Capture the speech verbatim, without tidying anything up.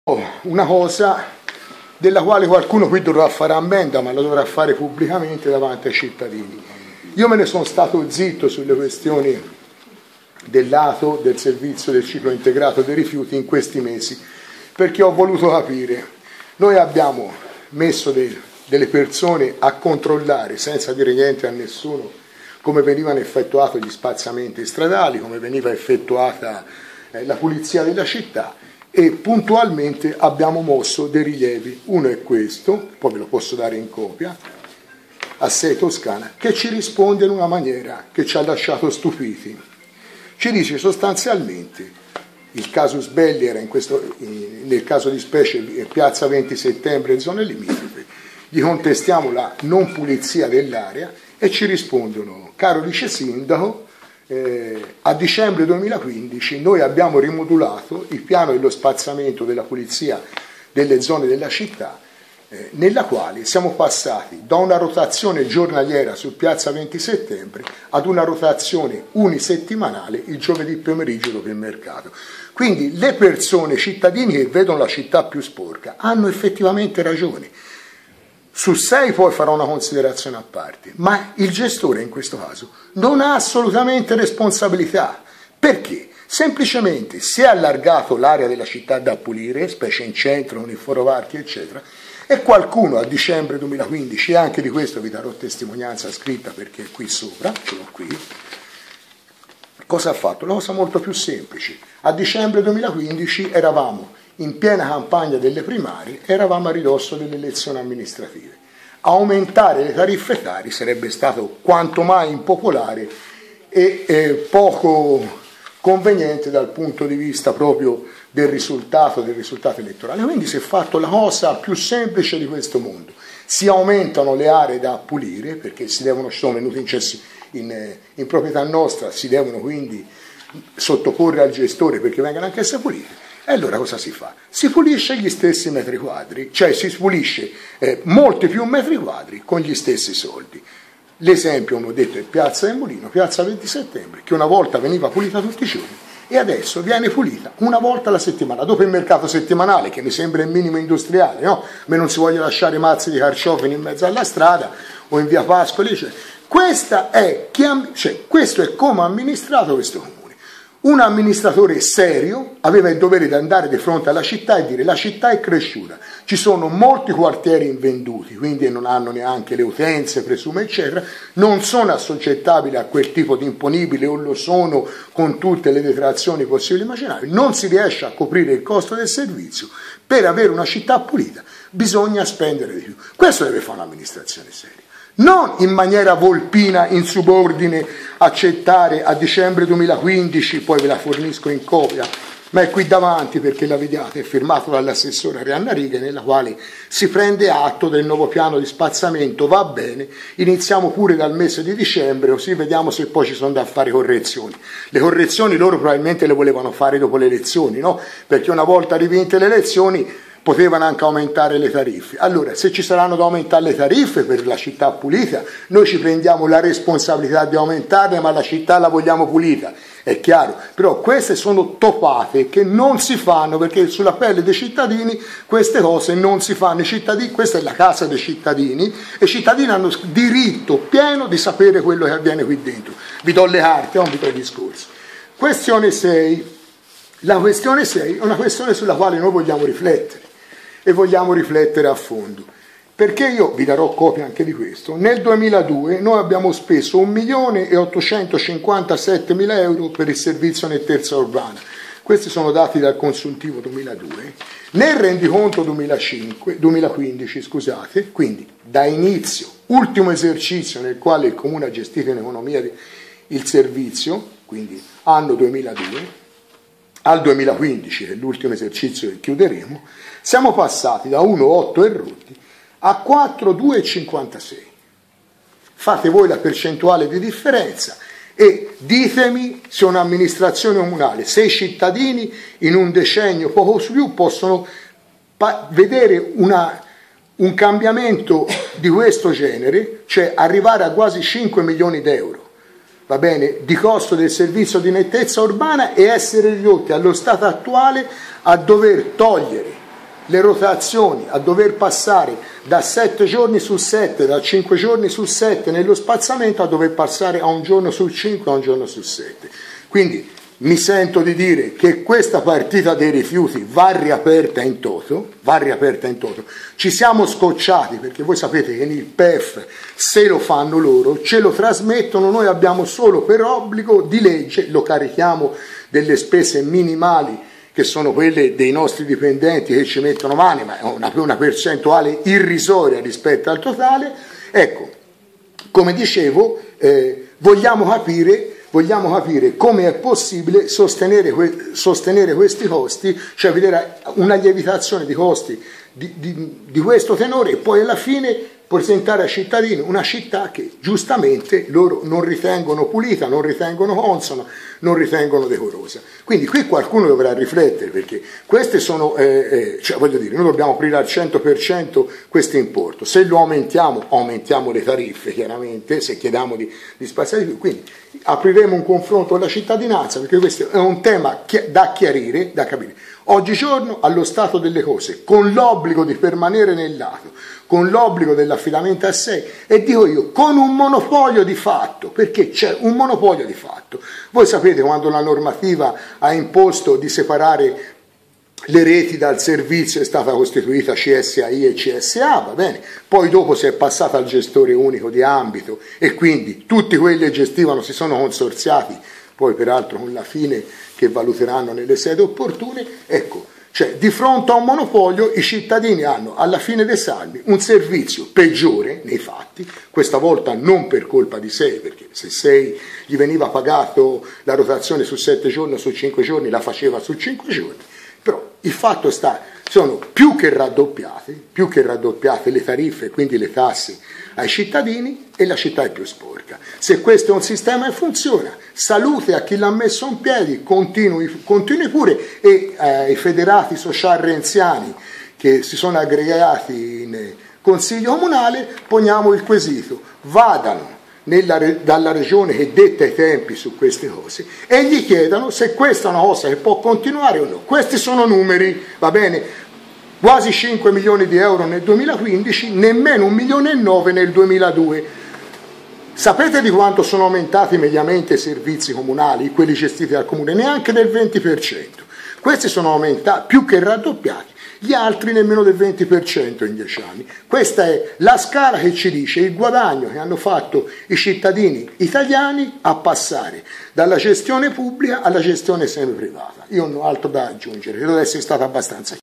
Una cosa della quale qualcuno qui dovrà fare ammenda, ma lo dovrà fare pubblicamente davanti ai cittadini. Io me ne sono stato zitto sulle questioni del lato del servizio del ciclo integrato dei rifiuti in questi mesi, perché ho voluto capire. Noi abbiamo messo de, delle persone a controllare, senza dire niente a nessuno, come venivano effettuati gli spazzamenti stradali, come veniva effettuata eh, la pulizia della città, e puntualmente abbiamo mosso dei rilievi. Uno è questo, poi ve lo posso dare in copia, a sei Toscana, che ci risponde in una maniera che ci ha lasciato stupiti. Ci dice sostanzialmente, il casus belli era in questo, nel caso di specie piazza venti settembre e zone limitrofe, gli contestiamo la non pulizia dell'area e ci rispondono: caro vice sindaco, Eh, a dicembre duemilaquindici noi abbiamo rimodulato il piano dello spazzamento della pulizia delle zone della città, eh, nella quale siamo passati da una rotazione giornaliera su piazza venti settembre ad una rotazione unisettimanale il giovedì pomeriggio dopo il mercato. Quindi le persone, i cittadini che vedono la città più sporca hanno effettivamente ragione. Su sei poi farò una considerazione a parte, ma il gestore in questo caso non ha assolutamente responsabilità. Perché? Semplicemente si è allargato l'area della città da pulire, specie in centro con il Foro Varchi eccetera, e qualcuno a dicembre duemilaquindici, e anche di questo vi darò testimonianza scritta perché è qui sopra, ce l'ho qui, cosa ha fatto? La cosa molto più semplice. A dicembre duemilaquindici eravamo in piena campagna delle primarie, eravamo a ridosso delle elezioni amministrative. Aumentare le tariffe etarie sarebbe stato quanto mai impopolare e eh, poco conveniente dal punto di vista proprio del risultato, del risultato elettorale. Quindi si è fatto la cosa più semplice di questo mondo. Si aumentano le aree da pulire, perché si devono, ci sono venuti incessi in, in proprietà nostra, si devono quindi sottoporre al gestore perché vengano anche esse pulite. E allora cosa si fa? Si pulisce gli stessi metri quadri, cioè si pulisce eh, molti più metri quadri con gli stessi soldi. L'esempio, come ho detto, è Piazza del Mulino, Piazza venti settembre, che una volta veniva pulita tutti i giorni e adesso viene pulita una volta alla settimana, dopo il mercato settimanale, che mi sembra il minimo industriale, no? A me non si vogliono lasciare mazzi di carciofi in mezzo alla strada o in via Pascoli, cioè. Questa è, cioè, questo è come ha amministrato questo comune. Un amministratore serio aveva il dovere di andare di fronte alla città e dire: la città è cresciuta, ci sono molti quartieri invenduti, quindi non hanno neanche le utenze, presume, eccetera, non sono assoggettabili a quel tipo di imponibile o lo sono con tutte le detrazioni possibili e immaginabili, non si riesce a coprire il costo del servizio. Per avere una città pulita bisogna spendere di più. Questo deve fare un'amministrazione seria. Non in maniera volpina, in subordine, accettare a dicembre duemilaquindici, poi ve la fornisco in copia, ma è qui davanti perché la vediate, è firmato dall'assessore Arianna Righe, nella quale si prende atto del nuovo piano di spazzamento, va bene, iniziamo pure dal mese di dicembre, così vediamo se poi ci sono da fare correzioni. Le correzioni loro probabilmente le volevano fare dopo le elezioni, no? Perché una volta rivinte le elezioni potevano anche aumentare le tariffe. Allora, se ci saranno da aumentare le tariffe per la città pulita, noi ci prendiamo la responsabilità di aumentarle, ma la città la vogliamo pulita, è chiaro. Però queste sono topate che non si fanno, perché sulla pelle dei cittadini queste cose non si fanno. I cittadini, questa è la casa dei cittadini, e i cittadini hanno diritto pieno di sapere quello che avviene qui dentro. Vi do le carte, non vi do i discorsi. Questione sei. La questione sei è una questione sulla quale noi vogliamo riflettere. E vogliamo riflettere a fondo, perché io vi darò copia anche di questo. Nel duemiladue noi abbiamo speso un milione e ottocentocinquantasettemila euro per il servizio nettezza urbana. Questi sono dati dal consuntivo duemiladue. Nel rendiconto duemilacinque, duemilaquindici, scusate, quindi da inizio, ultimo esercizio nel quale il Comune ha gestito in economia il servizio, quindi anno duemiladue, al duemilaquindici, che è l'ultimo esercizio che chiuderemo, siamo passati da uno virgola otto e rotti a quattro virgola due e cinquantasei. Fate voi la percentuale di differenza e ditemi se un'amministrazione comunale, se i cittadini in un decennio, poco più, possono vedere una, un cambiamento di questo genere, cioè arrivare a quasi cinque milioni di euro. Va bene, di costo del servizio di nettezza urbana, e essere ridotti allo stato attuale a dover togliere le rotazioni, a dover passare da sette giorni su sette, da cinque giorni su sette nello spazzamento, a dover passare a un giorno su cinque, a un giorno su sette. Quindi mi sento di dire che questa partita dei rifiuti va riaperta in toto, va riaperta in toto. Ci siamo scocciati perché voi sapete che nel P E F, se lo fanno loro, ce lo trasmettono, noi abbiamo solo per obbligo di legge, lo carichiamo delle spese minimali che sono quelle dei nostri dipendenti che ci mettono mani, ma è una, una percentuale irrisoria rispetto al totale. Ecco, come dicevo, eh, vogliamo capire Vogliamo capire come è possibile sostenere, sostenere questi costi, cioè vedere una lievitazione di costi di, di, di questo tenore e poi alla fine presentare ai cittadini una città che giustamente loro non ritengono pulita, non ritengono consona, non ritengono decorosa. Quindi qui qualcuno dovrà riflettere, perché queste sono, eh, eh, cioè voglio dire, noi dobbiamo aprire al cento per cento questo importo. Se lo aumentiamo, aumentiamo le tariffe chiaramente, se chiediamo di, di spaziare di più. Quindi apriremo un confronto con la cittadinanza, perché questo è un tema da chiarire, da capire. Oggigiorno, allo stato delle cose, con l'obbligo di permanere nel lato, con l'obbligo dell'affidamento a sei, e dico io, con un monopolio di fatto, perché c'è un monopolio di fatto. Voi sapete quando la normativa ha imposto di separare le reti dal servizio è stata costituita C S A I e C S A, va bene, poi dopo si è passata al gestore unico di ambito e quindi tutti quelli che gestivano si sono consorziati, poi peraltro con la fine che valuteranno nelle sedi opportune. Ecco, cioè di fronte a un monopolio i cittadini hanno alla fine dei saldi un servizio peggiore nei fatti, questa volta non per colpa di sei, perché se sei gli veniva pagato la rotazione su sette giorni o su cinque giorni la faceva su cinque giorni, però il fatto sta, sono più che raddoppiate, più che raddoppiate le tariffe, quindi le tasse ai cittadini, e la città è più sporca. Se questo è un sistema che funziona, salute a chi l'ha messo in piedi, continui, continui pure, e ai eh, federati social renziani che si sono aggregati in consiglio comunale, poniamo il quesito, vadano Nella, dalla regione che detta i tempi su queste cose e gli chiedano se questa è una cosa che può continuare o no. Questi sono numeri, va bene, quasi cinque milioni di euro nel duemilaquindici, nemmeno un milione e nove nel duemiladue. Sapete di quanto sono aumentati mediamente i servizi comunali, quelli gestiti dal comune? Neanche del venti per cento. Questi sono aumentati, più che raddoppiati, gli altri nemmeno del venti per cento in dieci anni. Questa è la scala che ci dice il guadagno che hanno fatto i cittadini italiani a passare dalla gestione pubblica alla gestione semi-privata. Io non ho altro da aggiungere, credo di essere stato abbastanza chiaro.